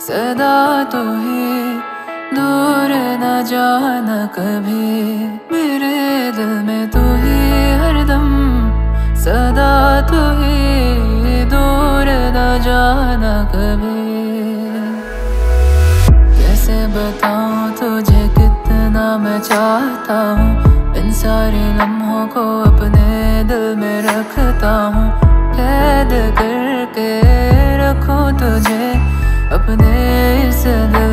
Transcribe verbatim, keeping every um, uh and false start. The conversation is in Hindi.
सदा तू ही, दूर न जाना कभी। मेरे दिल में तू ही हरदम, सदा तू ही, दूर न जाना कभी। कैसे बताऊं तुझे कितना मैं चाहता हूँ, इन सारे लम्हों को अपने दिल में रखता हूँ। कैद करके रखूं तुझे अपने इस दिल